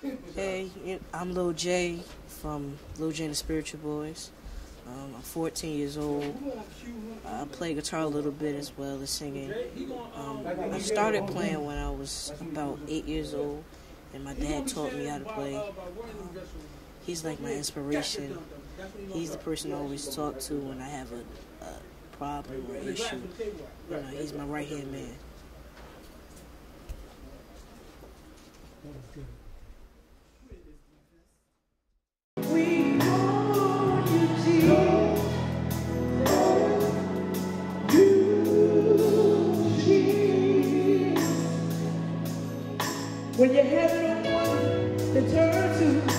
Hey, I'm Lil J from Lil J and the Spiritual Boys. I'm 14 years old. I play guitar a little bit as well as singing. I started playing when I was about 8 years old, and my dad taught me how to play. He's like my inspiration. He's the person I always talk to when I have a problem or issue. He's my right-hand man. When you have no one to turn to,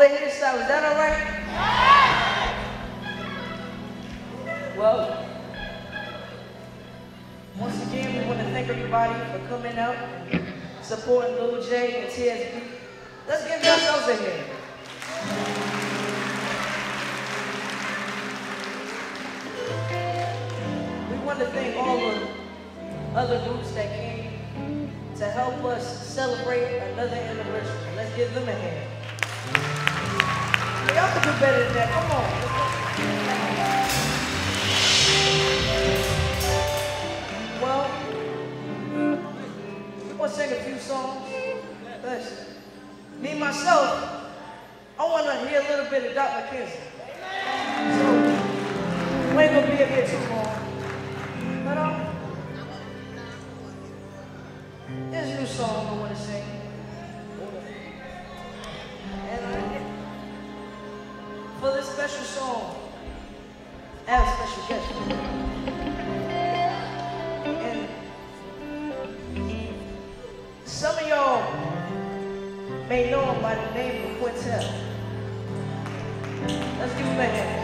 the hairstyle. Is that all right? Well, once again, we want to thank everybody for coming out and supporting Lil J and TSB. Let's give yourselves a hand. We want to thank all the other groups that came to help us celebrate another anniversary. Let's give them a hand. Y'all can do better than that. Come on. Well, we're going to sing a few songs. Listen, me, myself, I want to hear a little bit of Doc McKenzie. So, we ain't going to be up here too long. But, there's a new song I want to sing. And for this special song, I have a special guest for you. And some of y'all may know him by the name of Quintel. Let's give him a hand.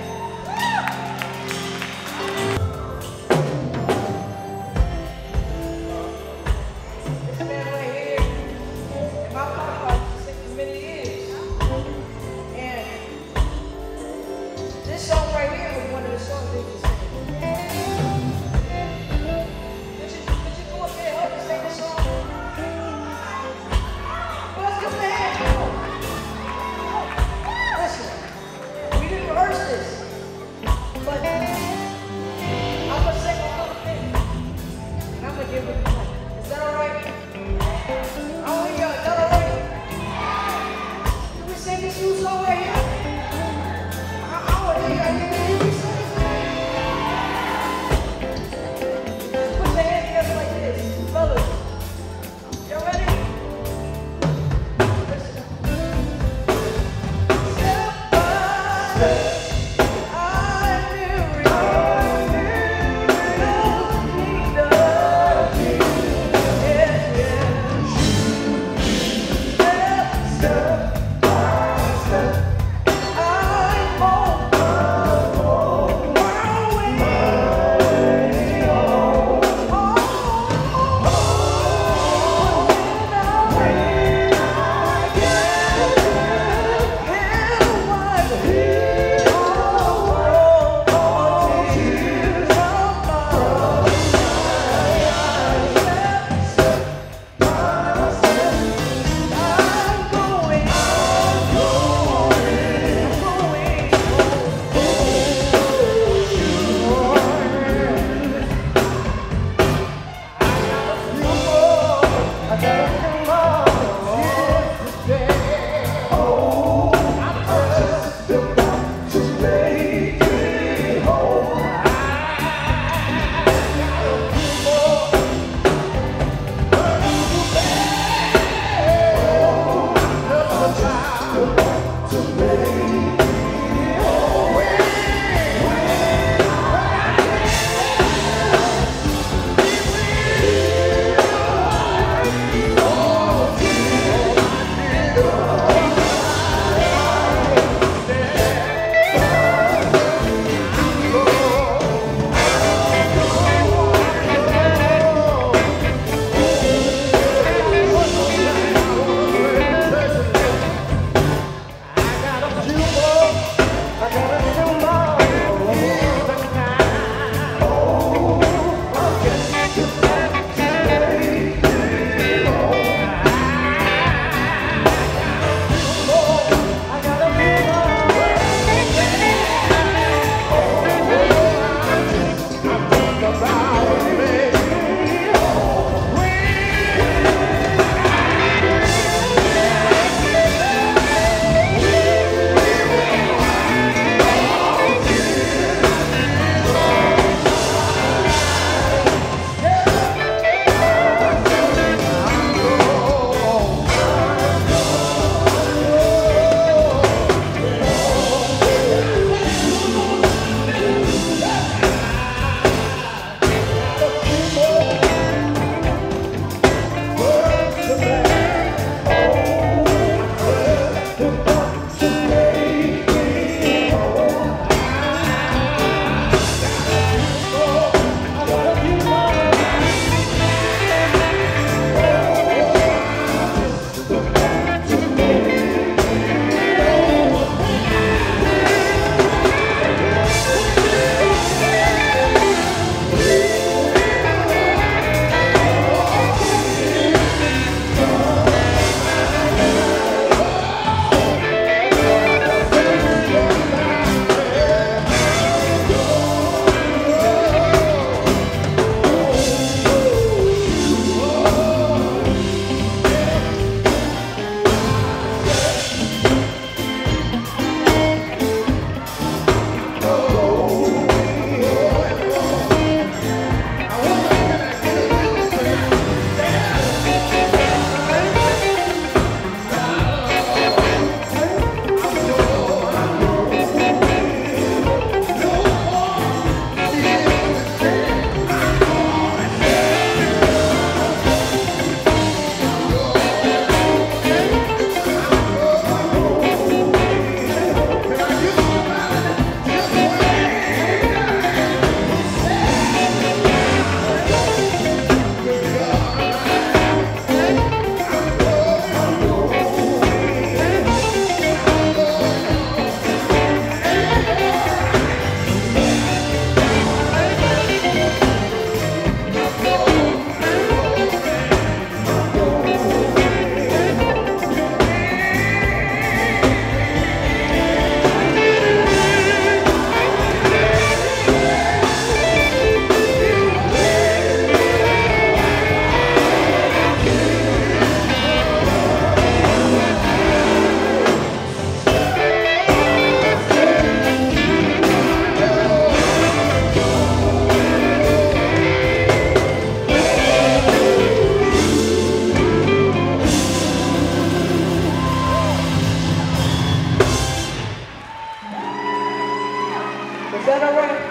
that all right?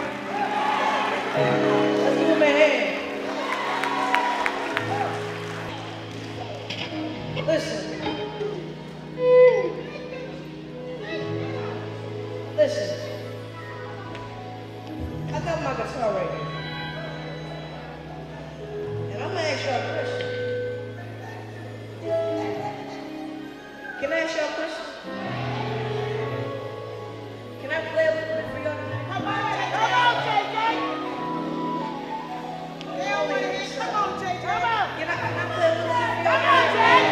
Let's give him a hand. Listen. Listen. I got my guitar right here. And I'm gonna ask y'all a question. Can I ask y'all a question? Can I play a little bit for y'all tonight? Come on, JJ! Come on, JJ! Can I play a little bit for y'all? Come on, JJ!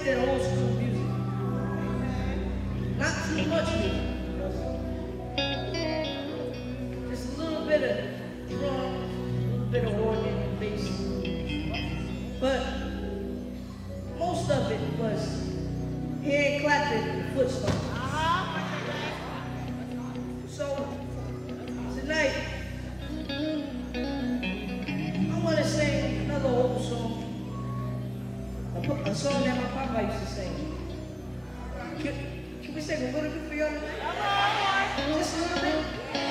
that old school music. Not too much music. Just a little bit of drum, a little bit of organ and bass. But most of it was hand clapping and foot stomping. So tonight, I want to sing another old song. A song that my papa used to sing. Can we sing a little bit for y'all tonight? Just a little bit.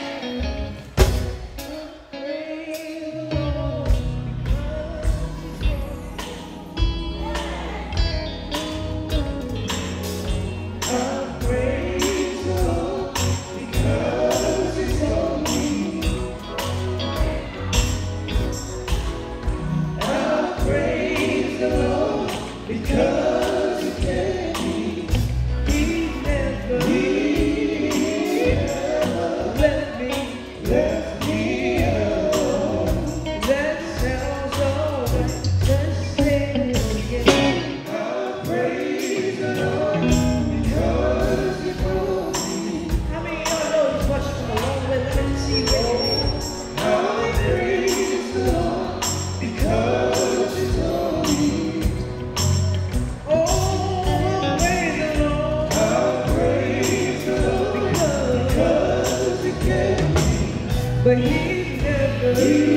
But he never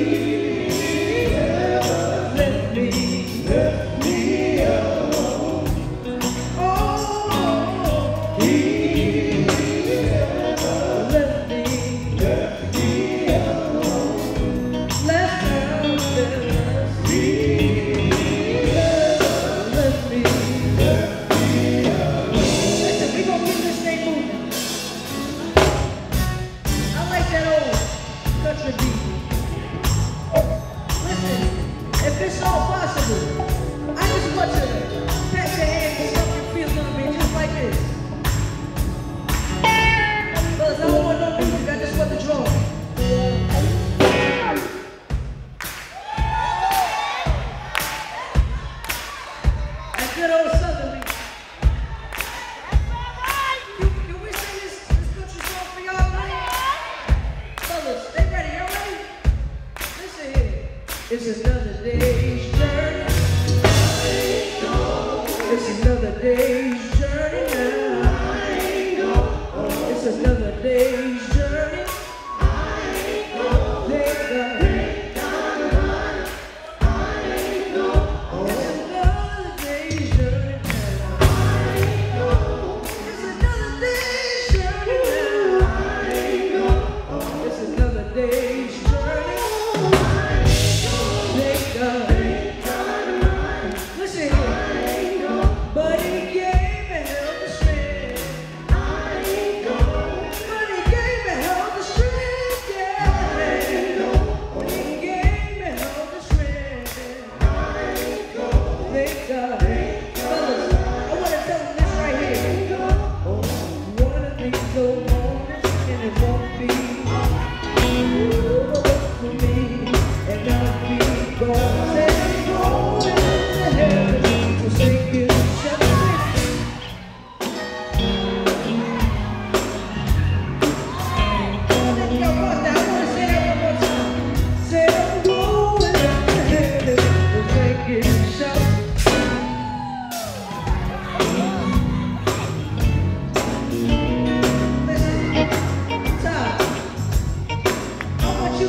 left me alone. Oh, he never left me alone. Left out there, he never left me alone. Listen, we gonna keep this thing moving. I like that old country beat. Listen, if it's all possible, I just want you to pat your hands and something you feel a little bit just like this. Fellas, I don't want no music, I just want the drum. That good old Southern beat. Can we sing this country song for y'all tonight? Fellas, they ready? Y'all ready? Listen here. It's another day's journey. It's another day's journey now. It's another day's journey. Thank God. It's another day's journey now. It's another day's journey now. It's another day's journey. Thank God. Listen here. But he gave me help to strength. But he gave me help to strength, yeah. He gave me help to strength. Thank God. Fellas, I want to tell them this right here. One of these old moments, and it won't be for me, and I'll be gone. Say, going to heaven to sing it, shout it. Yo, boss, now I want to say that one more time. Say, I'm going to heaven to sing it, shout it. Listen, Todd, I want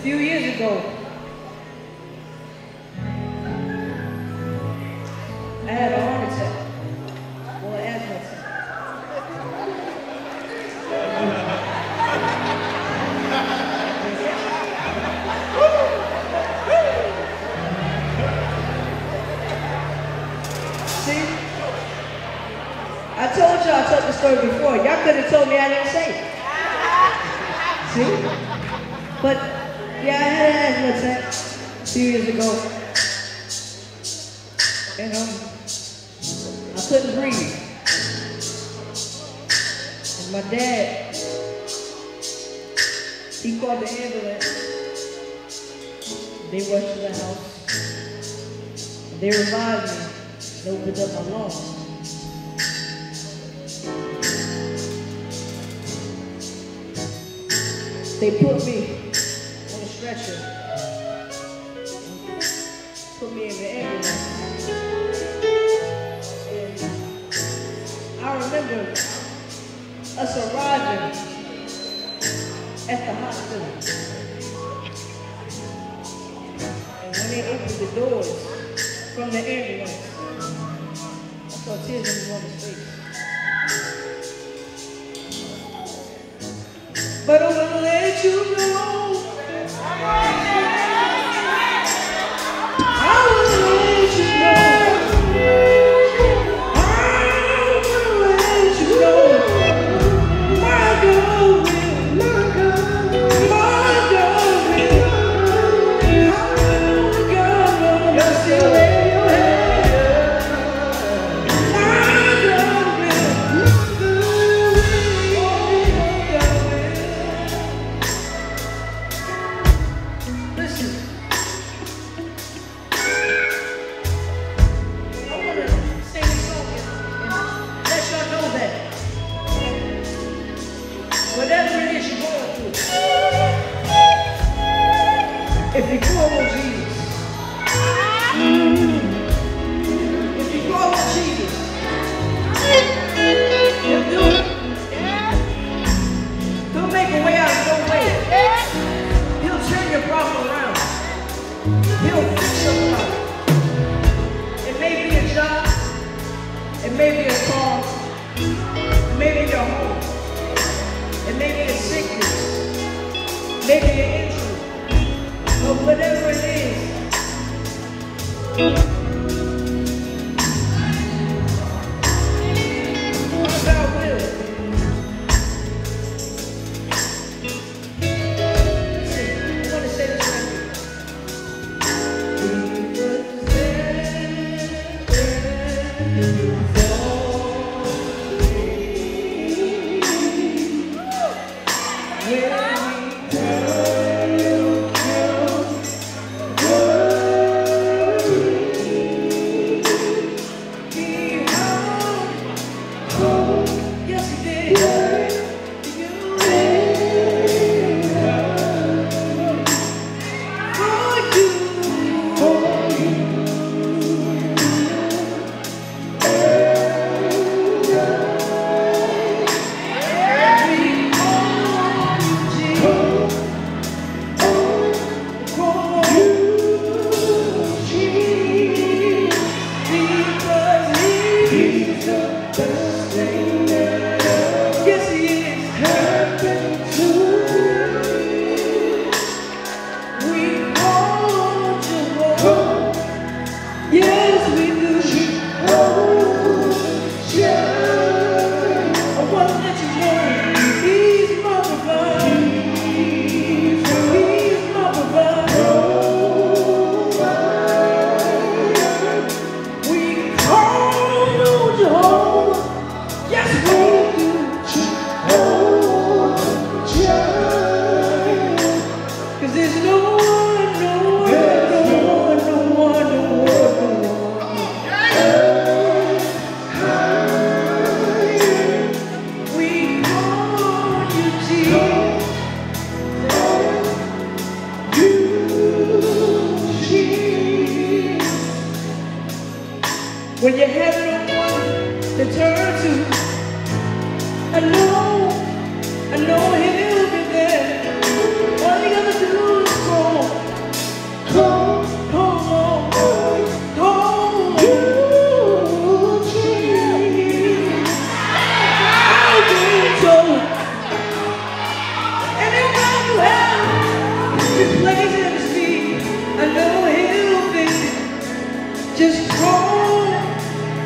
few years ago, I had a heart attack, or an asthma attack. See, I told y'all I told the story before. Y'all could have told me I didn't say it. See? But, yeah, I had an asthma attack a few years ago. And I couldn't breathe. And my dad, he called the ambulance. They rushed to the house. And they revived me and opened up my lungs. They put me on a stretcher, put me in the ambulance. And I remember us arriving at the hospital. And when they opened the doors from the ambulance, I saw tears in the woman's face. But I will let you know. I will let you know. I will let you know. My girl will. My girl will. My girl will. You're still in your head. My girl will. Listen, I want to sing a song and let y'all know that whatever it is you're going through, if you call on Jesus, if you call on Jesus, he'll do it. He'll make a way out of no way. He'll turn your problem around. He'll fix your problem. It may be a job. It may be a car. It may be your home. It may be a sickness. Maybe an injury. But whatever it is, God will. When you have no one to turn to, I know he'll be there. All you gotta do is call.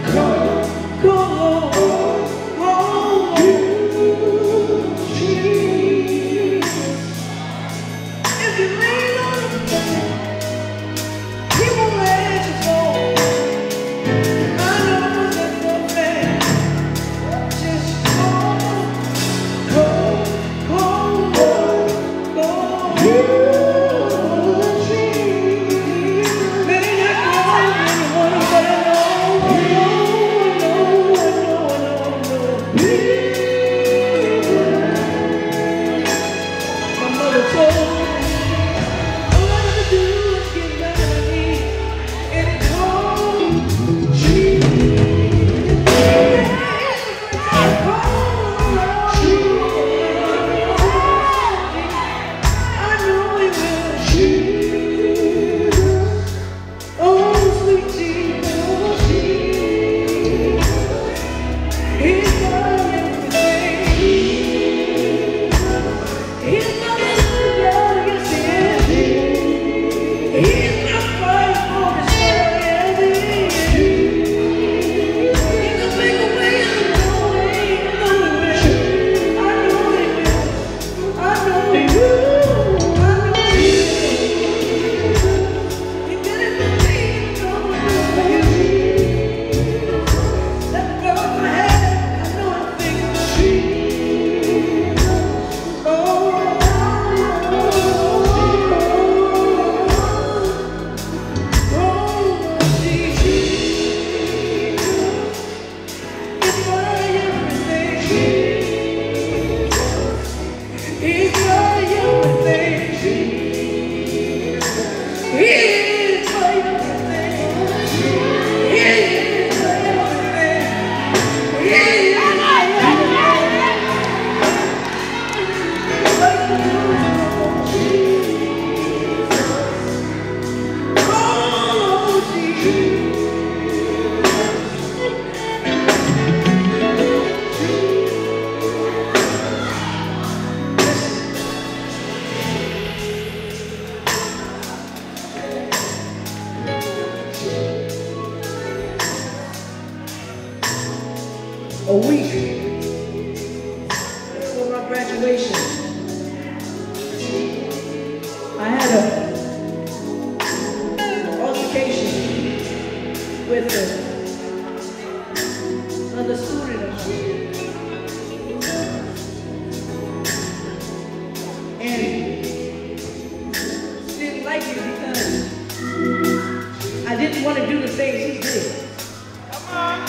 A week before my graduation, I had an altercation with another student of mine. And she didn't like me because I didn't want to do the things he did. Come on.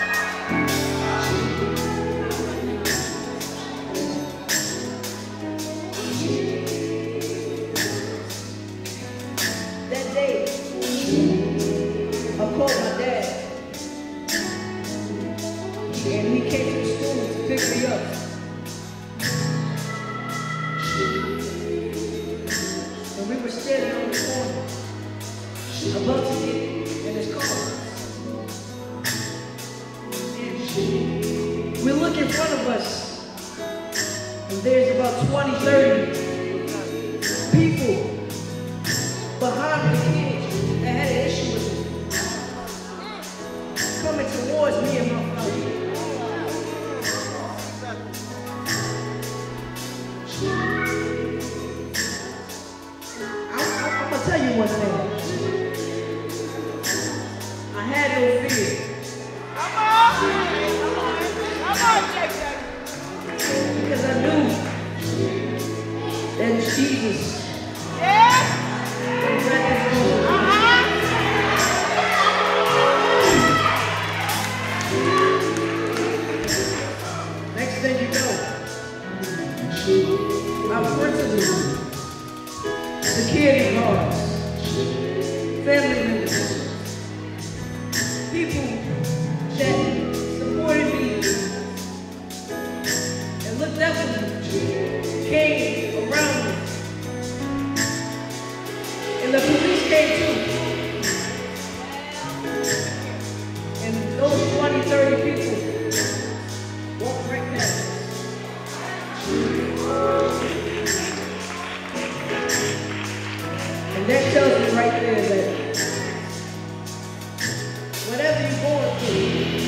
That day, I called my dad, and he came to the school to pick me up. And we were standing on the corner, about to get in his car. And we look in front of us, and there's about 20, 30 people behind the kids that had an issue with me, coming towards me and my father. I'm gonna tell you one thing. I had no fear. Because I knew that Jesus. Next thing you know, our principals, security guards, family members, people that supported me and looked up to me, came around me. And the police came too. And those 20, 30 people walked right past us. And that tells me right there that whatever you're going through,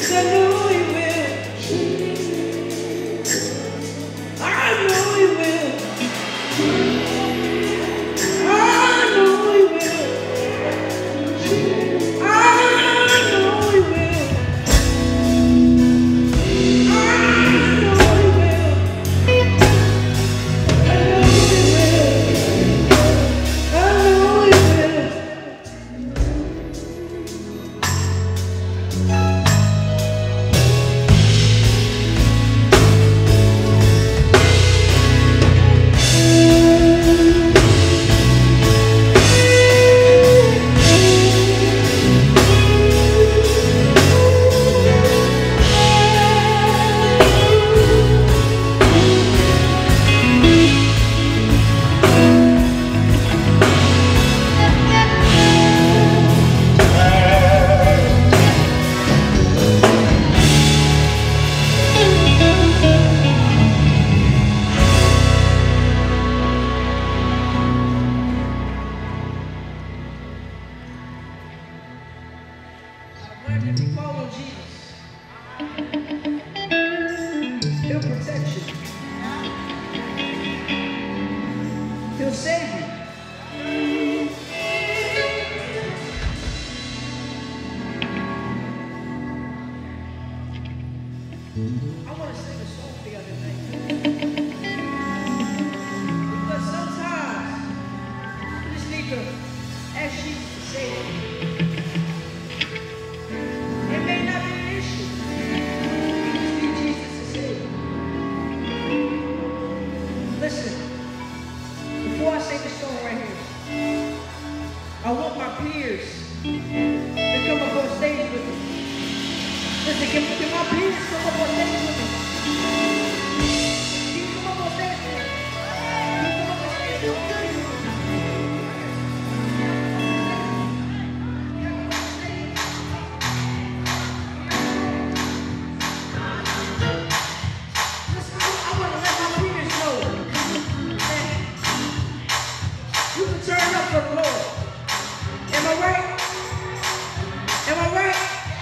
If you call on Jesus, He'll protect you. He'll save you. I want to sing a song the other night. Because sometimes you just need to ask Jesus to save you. It may not be an issue. You just need Jesus to save you. Listen, before I sing this song right here, I want my peers to come up on stage with me. Listen, can my peers come up on stage with me? Can you come up on stage with me? Can you come up on stage with me? Listen, I want to let my peers know that you can turn up for the Lord. Am I right? Am I right?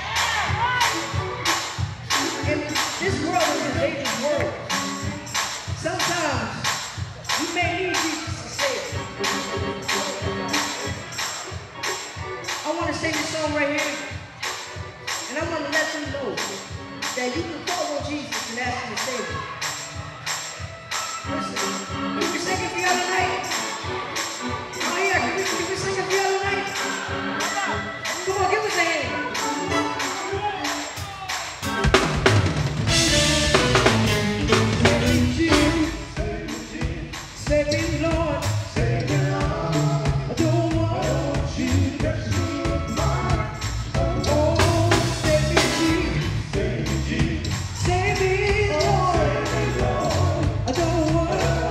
And this world is a dangerous world. Sometimes you may need Jesus to save you. I want to sing this song right here, and I want to let them know that you can call on Jesus and ask Him to save you. Listen, you can sing it the other night. Oh yeah, can we sing it the other night? Come on, give us a hand. Save me, Lord. Save me, Lord. I don't want you to rescue mine. Oh, save me, Jesus. Save me, Jesus. Save me, Lord. I don't want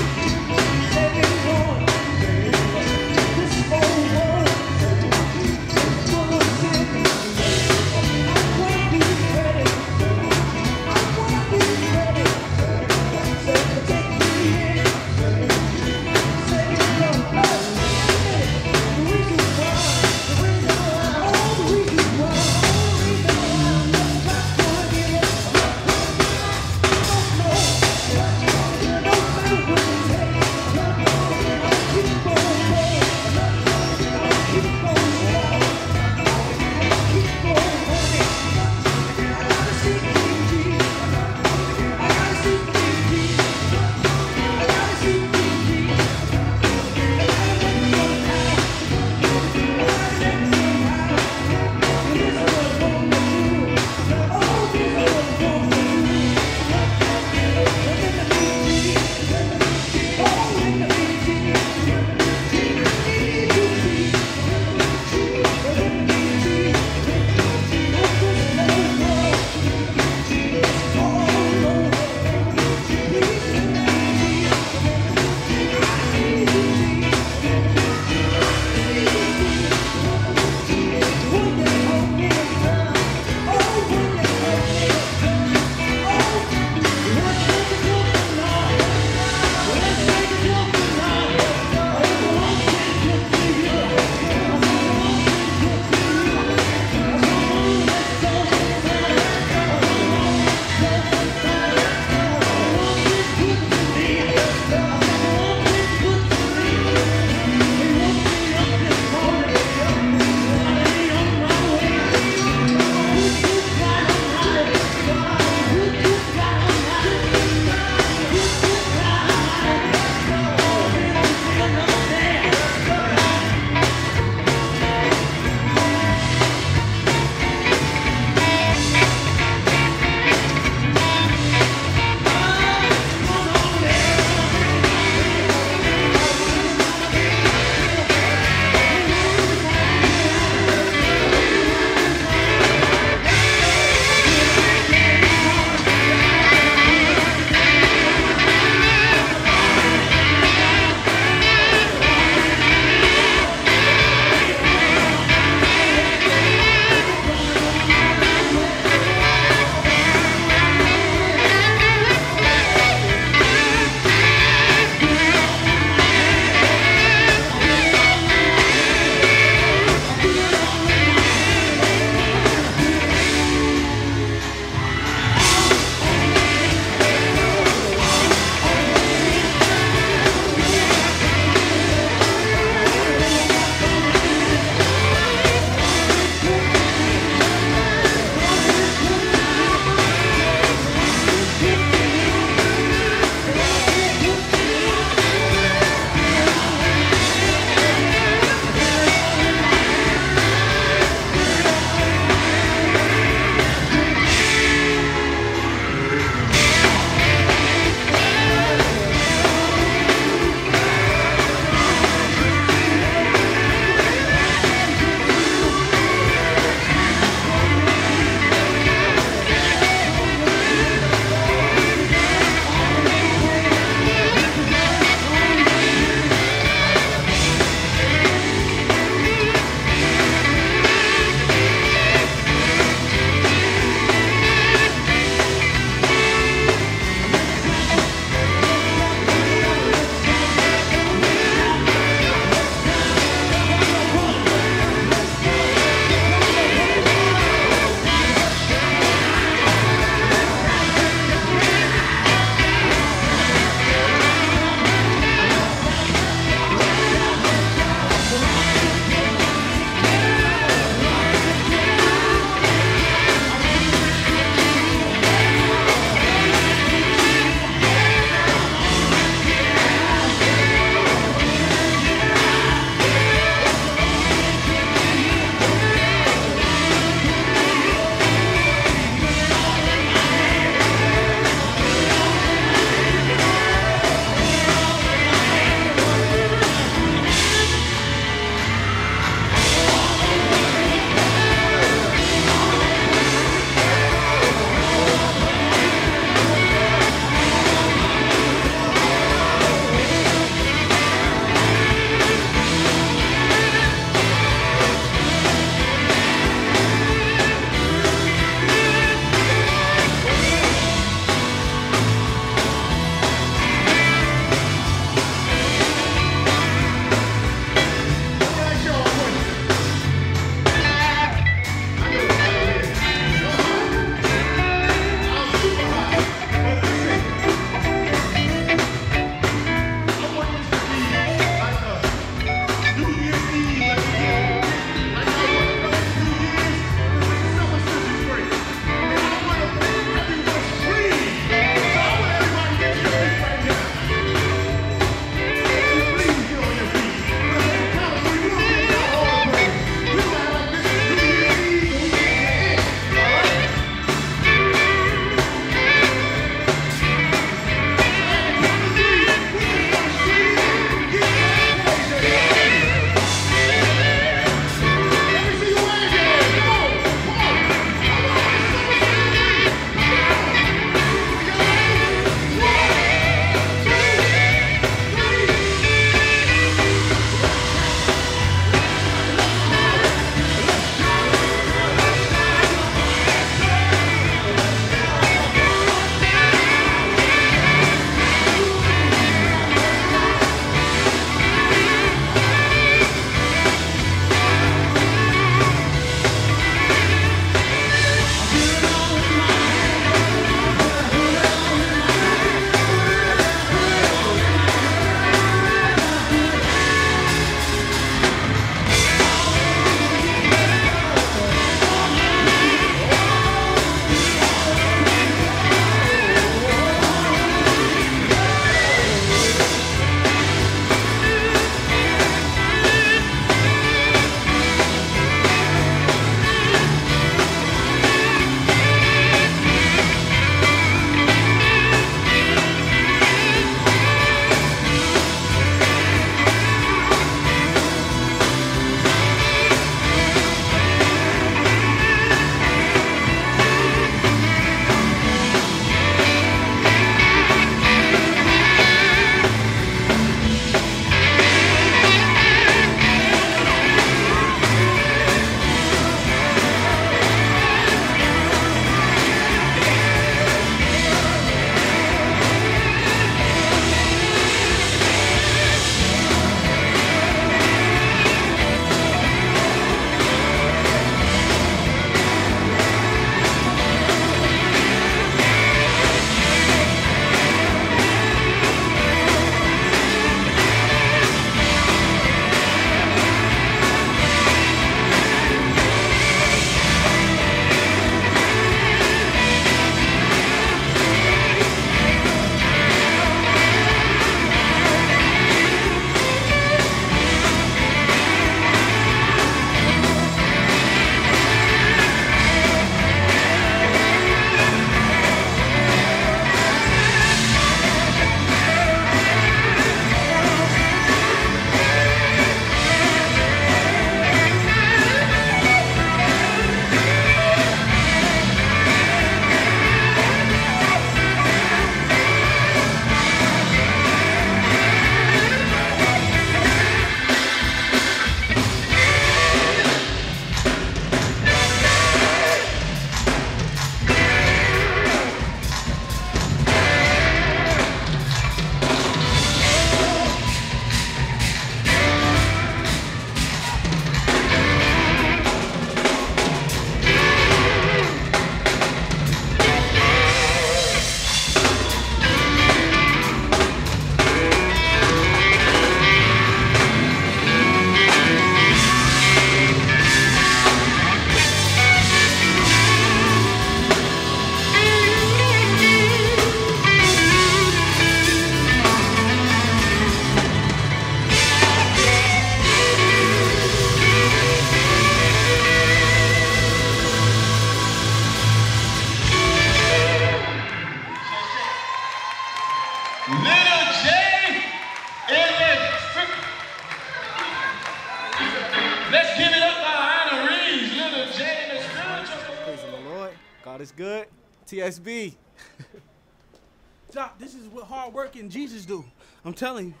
God is good. TSB. Doc, this is what hard work and Jesus do. I'm telling you.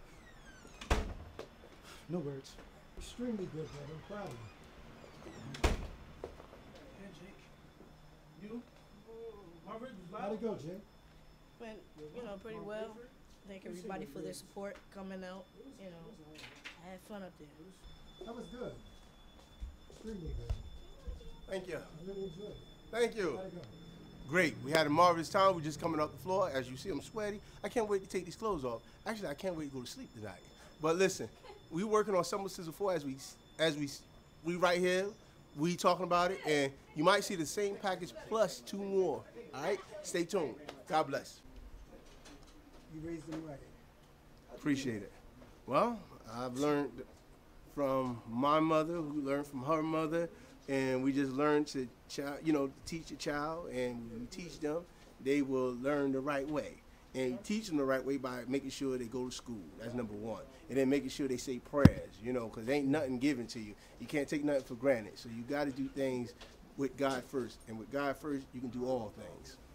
No words. Extremely good, brother. I'm proud of you. Yeah, Jake. You? My ribs was loud. How'd it go, Jake? Went, pretty well. Thank everybody for their support coming out. I had fun up there. That was good. Extremely good. Thank you. I really enjoyed it. Thank you. How'd it go? Great. We had a marvelous time. We're just coming off the floor. As you see, I'm sweaty. I can't wait to take these clothes off. Actually, I can't wait to go to sleep tonight. But listen, we working on Summer Sizzle 4 as we right here. We talking about it, and you might see the same package plus 2 more. All right? Stay tuned. God bless. You raised them right. Appreciate it. Well, I've learned from my mother, who learned from her mother, and we just learned to teach a child, and when you teach them, they will learn the right way. And you teach them the right way by making sure they go to school. That's number one. And then making sure they say prayers, because ain't nothing given to you. You can't take nothing for granted. So you got to do things with God first. And with God first, you can do all things.